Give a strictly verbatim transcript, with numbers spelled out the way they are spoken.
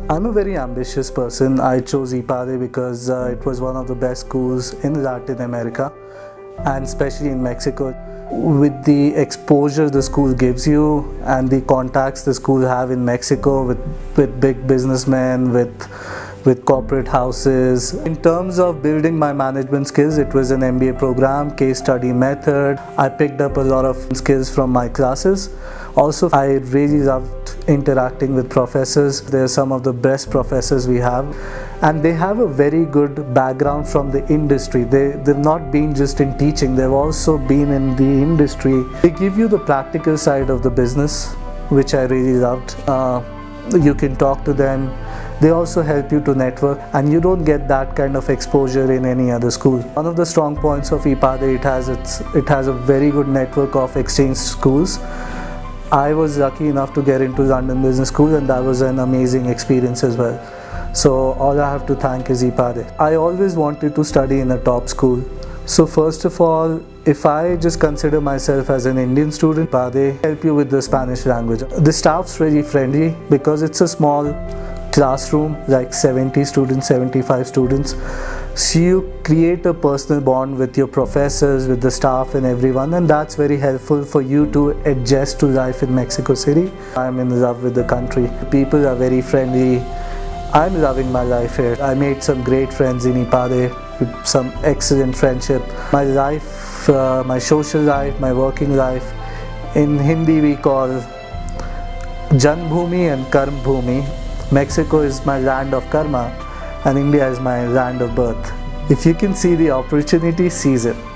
I'm a very ambitious person. I chose IPADE because uh, it was one of the best schools in Latin America and especially in Mexico. With the exposure the school gives you and the contacts the school have in Mexico with, with big businessmen, with with corporate houses. In terms of building my management skills, it was an M B A program, case study method. I picked up a lot of skills from my classes. Also, I really loved interacting with professors. They're some of the best professors we have, and they have a very good background from the industry. They, they've not been just in teaching, they've also been in the industry. They give you the practical side of the business, which I really loved. Uh, you can talk to them. They also help you to network, and you don't get that kind of exposure in any other school. One of the strong points of IPADE, it has, its, it has a very good network of exchange schools. I was lucky enough to get into London Business School, and that was an amazing experience as well. So all I have to thank is IPADE. I always wanted to study in a top school. So first of all, if I just consider myself as an Indian student, IPADE help you with the Spanish language. The staff's really friendly because it's a small classroom, like seventy students, seventy-five students. So you create a personal bond with your professors, with the staff and everyone, and that's very helpful for you to adjust to life in Mexico City. I'm in love with the country. People are very friendly. I'm loving my life here. I made some great friends in IPADE, with some excellent friendship. My life, uh, my social life, my working life, in Hindi we call Janmbhumi and Karmbhumi. Mexico is my land of karma, and India is my land of birth. If you can see the opportunity, seize it.